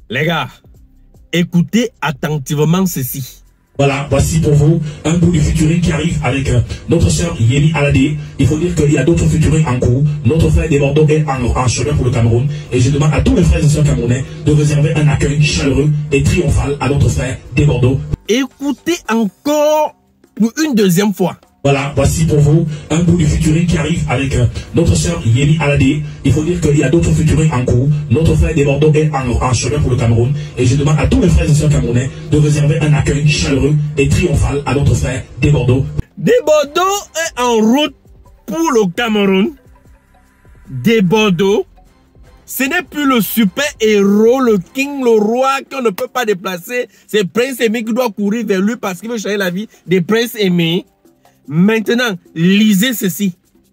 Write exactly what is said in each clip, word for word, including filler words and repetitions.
Les gars, écoutez attentivement ceci. Voilà, voici pour vous un bout du featuring qui arrive avec euh, notre sœur Yemi Alade. Il faut dire qu'il y a d'autres featuring en cours. Notre frère des Bordeaux est en, en chemin pour le Cameroun. Et je demande à tous les frères et sœurs camerounais de réserver un accueil chaleureux et triomphal à notre frère des Bordeaux. Écoutez encore pour une deuxième fois. Voilà, voici pour vous un bout du featuring qui arrive avec euh, notre sœur Yemi Alade. Il faut dire qu'il y a d'autres featuring en cours. Notre frère des Bordeaux est en, en chemin pour le Cameroun. Et je demande à tous les frères et sœurs camerounais de réserver un accueil chaleureux et triomphal à notre frère des Bordeaux. Des Bordeaux est en route pour le Cameroun. Des Bordeaux, ce n'est plus le super héros, le king, le roi qu'on ne peut pas déplacer. C'est Prince Aimé qui doit courir vers lui parce qu'il veut changer la vie des Prince Aimé. Maintenant, lisez ceci.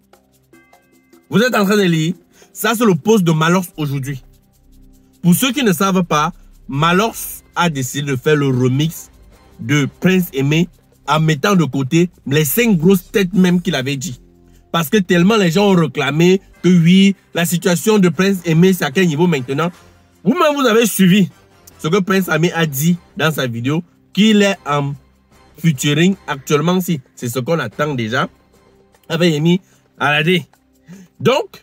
Vous êtes en train de lire. Ça, c'est le post de Malors aujourd'hui. Pour ceux qui ne savent pas, Malors a décidé de faire le remix de Prince Aimé en mettant de côté les cinq grosses têtes même qu'il avait dit. Parce que tellement les gens ont réclamé que oui, la situation de Prince Aimé, c'est à quel niveau maintenant. Vous-même, vous avez suivi ce que Prince Aimé a dit dans sa vidéo, qu'il est en featuring actuellement, si c'est ce qu'on attend déjà avec Yemi Alade. Donc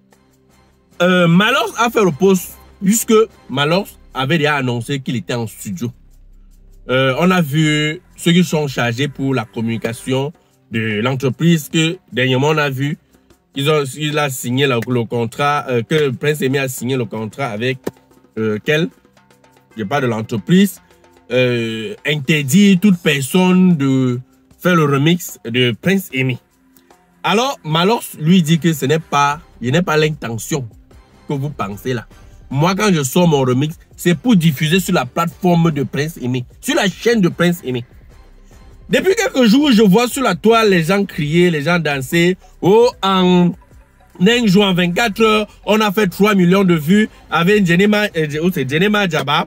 euh, Malors a fait le post puisque Malors avait déjà annoncé qu'il était en studio. Euh, on a vu ceux qui sont chargés pour la communication de l'entreprise que dernièrement on a vu qu'ils ont il a signé le, le contrat euh, que Prince Aimé a signé le contrat avec euh, quel je parle de l'entreprise. Euh, interdit toute personne de faire le remix de Prince Aimé. Alors Malors lui dit que ce n'est pas, il n'est pas l'intention que vous pensez là. Moi quand je sors mon remix, c'est pour diffuser sur la plateforme de Prince Aimé, sur la chaîne de Prince Aimé. Depuis quelques jours, je vois sur la toile les gens crier, les gens danser. Oh, en un jour, en vingt-quatre heures, on a fait trois millions de vues avec Jenema, euh, c'est Jenema Djaba.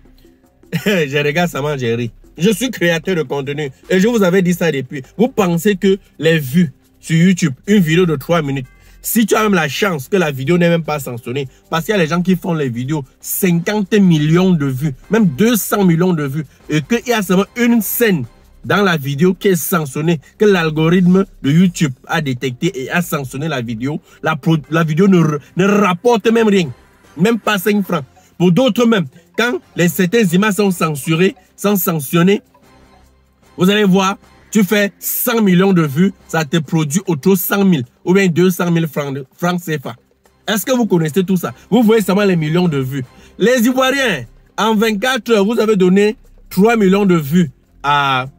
Je regarde ça, j'ai ri. Je suis créateur de contenu et je vous avais dit ça depuis. Vous pensez que les vues sur YouTube, une vidéo de trois minutes, si tu as même la chance que la vidéo n'est même pas sanctionnée, parce qu'il y a les gens qui font les vidéos cinquante millions de vues, même deux cents millions de vues, et qu'il y a seulement une scène dans la vidéo qui est sanctionnée, que l'algorithme de YouTube a détecté et a sanctionné la vidéo, la, la vidéo ne, ne rapporte même rien, même pas cinq francs. Pour d'autres même, quand les certaines images sont censurées, sont sanctionnées, vous allez voir, tu fais cent millions de vues, ça te produit autour de cent mille ou bien deux cent mille francs, francs C F A. Est-ce que vous connaissez tout ça? Vous voyez seulement les millions de vues. Les Ivoiriens, en vingt-quatre heures, vous avez donné trois millions de vues à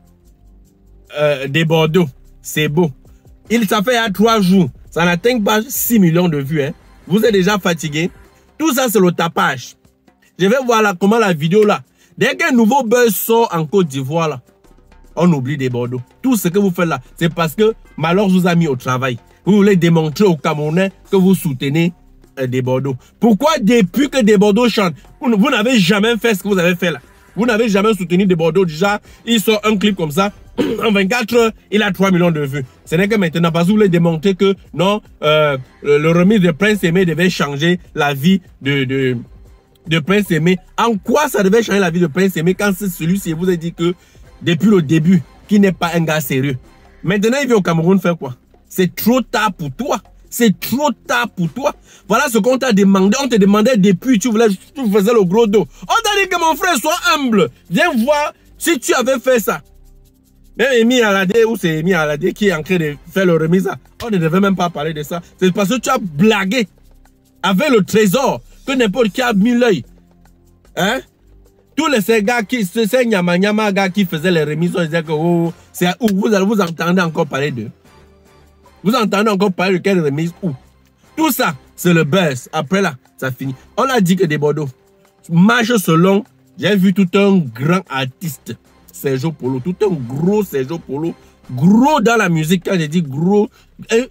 euh, des Bordeaux. C'est beau. Il, ça fait à trois jours. Ça n'atteint pas six millions de vues. Hein. Vous êtes déjà fatigué. Tout ça, c'est le tapage. Je vais voir là comment la vidéo là. Dès qu'un nouveau buzz sort en Côte d'Ivoire là, on oublie des Bordeaux. Tout ce que vous faites là, c'est parce que Malors vous a mis au travail. Vous voulez démontrer aux Camerounais que vous soutenez euh, des Bordeaux. Pourquoi depuis que des Bordeaux chantent, vous, vous n'avez jamais fait ce que vous avez fait là? Vous n'avez jamais soutenu des Bordeaux. Déjà, il sort un clip comme ça. En vingt-quatre heures, il a trois millions de vues. Ce n'est que maintenant parce que vous voulez démontrer que non, euh, le, le remix de Prince Aimé devait changer la vie de... de de Prince Aimé. En quoi ça devait changer la vie de Prince Aimé quand c'est celui-ci vous a dit que depuis le début, qu'il n'est pas un gars sérieux. Maintenant, il vient au Cameroun faire quoi? C'est trop tard pour toi. C'est trop tard pour toi. Voilà ce qu'on t'a demandé. On te demandait depuis, tu voulais, tu faisais le gros dos. On t'a dit que mon frère soit humble. Viens voir si tu avais fait ça. Même Yemi Alade, ou c'est Yemi Alade qui est en train de faire le remise, on ne devait même pas parler de ça. C'est parce que tu as blagué avec le trésor. Que n'importe qui a mis l'œil. Hein? Tous les ces gars qui, ces nyama nyama gars qui faisaient les remises, on disait que oh, c'est où vous, vous entendez encore parler d'eux. Vous entendez encore parler de quelle remise où? Tout ça, c'est le buzz. Après là, ça finit. On a dit que des Bordeaux marche selon. J'ai vu tout un grand artiste, Sergio Polo, tout un gros Sergio Polo, gros dans la musique. Quand j'ai dit gros, eh,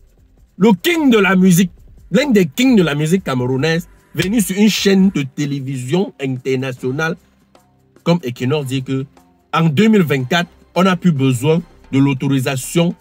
le king de la musique, l'un des kings de la musique camerounaise, venu sur une chaîne de télévision internationale comme Equinox dit que en deux mille vingt-quatre, on n'a plus besoin de l'autorisation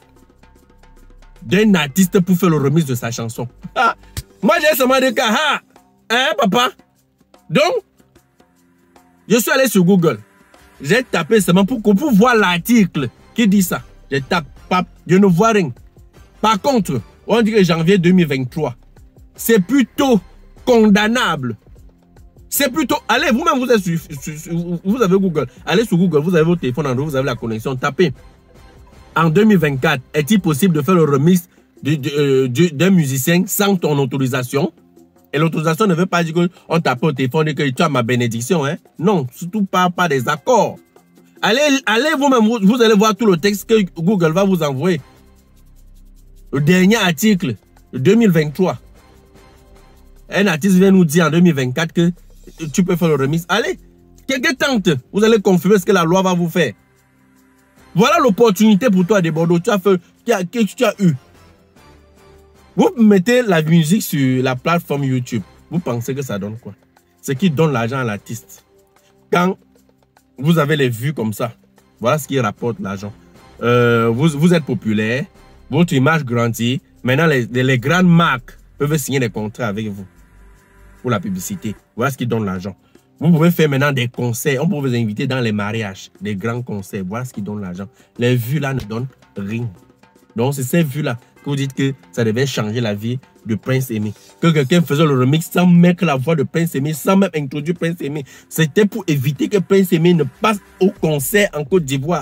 d'un artiste pour faire le remix de sa chanson. Ah, moi j'ai seulement dit que, ah, hein papa? Donc, Je suis allé sur Google. J'ai tapé seulement pour, pour voir l'article qui dit ça. Je tape, pas, je ne vois rien. Par contre, on dit que janvier deux mille vingt-trois, c'est plutôt condamnable. C'est plutôt... Allez, vous-même, vous êtes sur, sur, sur, vous avez Google. Allez sur Google, vous avez votre téléphone en haut, vous avez la connexion. Tapez. En deux mille vingt-quatre, est-il possible de faire le remix d'un musicien sans ton autorisation? Et l'autorisation ne veut pas dire qu'on tape au téléphone et que tu as ma bénédiction. Hein? Non, surtout pas, pas des accords. Allez, allez vous-même, vous, vous allez voir tout le texte que Google va vous envoyer. Le dernier article, deux mille vingt-trois. Un artiste vient nous dire en deux mille vingt-quatre que tu peux faire le remix. Allez, quelques tentes, vous allez confirmer ce que la loi va vous faire. Voilà l'opportunité pour toi de Bordeaux. Tu as fait, que tu as eu. Vous mettez la musique sur la plateforme YouTube. Vous pensez que ça donne quoi? Ce qui donne l'argent à l'artiste. Quand vous avez les vues comme ça, voilà ce qui rapporte l'argent. Euh, vous, vous êtes populaire, votre image grandit. Maintenant, les, les grandes marques peuvent signer des contrats avec vous pour la publicité. Voilà ce qui donne l'argent. Vous pouvez faire maintenant des concerts. On peut vous inviter dans les mariages, des grands concerts. Voilà ce qui donne l'argent. Les vues là ne donnent rien. Donc, c'est ces vues là que vous dites que ça devait changer la vie de Prince Aimé. Que quelqu'un faisait le remix sans mettre la voix de Prince Aimé, sans même introduire Prince Aimé. C'était pour éviter que Prince Aimé ne passe au concert en Côte d'Ivoire.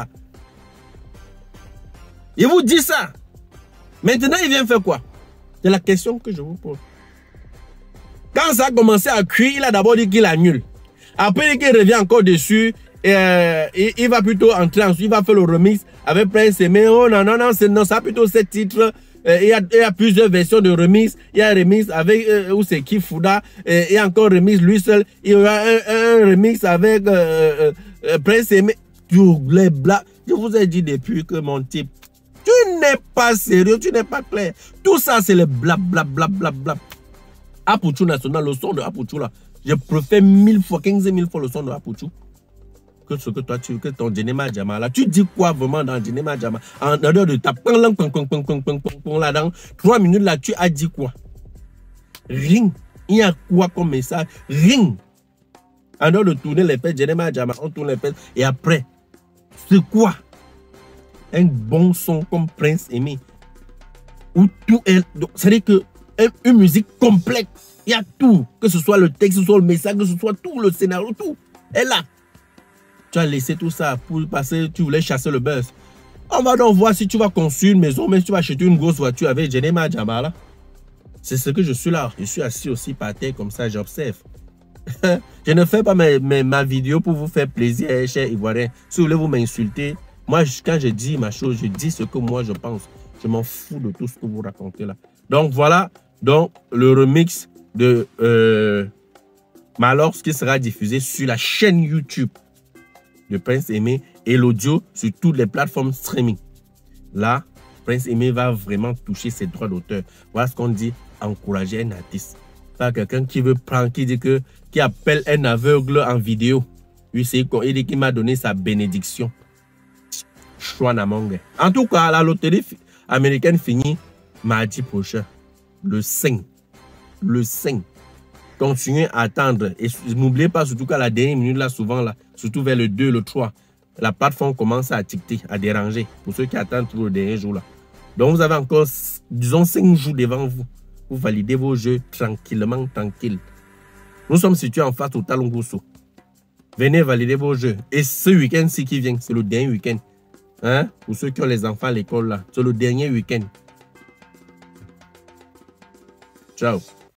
Il vous dit ça. Maintenant, il vient faire quoi? C'est la question que je vous pose. Quand ça a commencé à cuire, il a d'abord dit qu'il annule. Après, il revient encore dessus. Et, euh, il, il va plutôt entrer ensuite, il va faire le remix avec Prince Aimé. Oh non, non, non, non, ça a plutôt sept titres. Euh, il, y a, il y a plusieurs versions de remix. Il y a un remix avec euh, où c'est Kifuda. Euh, il y a encore un remix lui seul. Il y aura un, un remix avec euh, euh, Prince Aimé. Tous les blagues. Je vous ai dit depuis que mon type, tu n'es pas sérieux, tu n'es pas clair. Tout ça, c'est le blablabla. Bla, bla, bla. Apouchou National, le son de Apouchou là. Je préfère mille fois, quinze mille fois le son de Apouchou que ce que toi tu que ton Djenema Djama là. Tu dis quoi vraiment dans Djenema Djama? En dehors de ta ping lang ping ping ping ping ping ping là dans trois minutes là, tu as dit quoi? Rien. Il y a quoi comme message? Rien. En dehors de tourner les pètes Djenema Djama, on tourne les pètes et après, c'est quoi? Un bon son comme Prince Aimé. Où tout est. C'est-à-dire que une musique complète. Il y a tout. Que ce soit le texte, que ce soit le message, que ce soit tout, le scénario, tout est là. Tu as laissé tout ça pour passer, tu voulais chasser le buzz. On va donc voir si tu vas construire une maison, mais si tu vas acheter une grosse voiture avec Djenema Djama là. C'est ce que je suis là. Je suis assis aussi par terre comme ça, j'observe. Je ne fais pas mes, mes, ma vidéo pour vous faire plaisir, chers Ivoiriens. Si vous voulez vous m'insulter, moi, quand je dis ma chose, je dis ce que moi je pense. Je m'en fous de tout ce que vous racontez là. Donc voilà, donc le remix de euh, Malors qui sera diffusé sur la chaîne YouTube de Prince Aimé et l'audio sur toutes les plateformes streaming. Là, Prince Aimé va vraiment toucher ses droits d'auteur. Voilà ce qu'on dit, encourager un artiste. Pas quelqu'un qui veut prendre, qui dit que, qui appelle un aveugle en vidéo. Lui, c'est il dit qu'il m'a donné sa bénédiction. En tout cas, la loterie américaine finit mardi prochain, le cinq. Le cinq. Continuez à attendre. Et n'oubliez pas, surtout qu'à la dernière minute, là, souvent, là, surtout vers le deux, le trois, la plateforme commence à ticter, à déranger. Pour ceux qui attendent tout le dernier jour, là. Donc, vous avez encore, disons, cinq jours devant vous. Vous validez vos jeux tranquillement, tranquille. Nous sommes situés en face au Talon Gousso. Venez valider vos jeux. Et ce week-end-ci qui vient, c'est le dernier week-end. Hein? Pour ceux qui ont les enfants à l'école, là, c'est le dernier week-end. Ciao.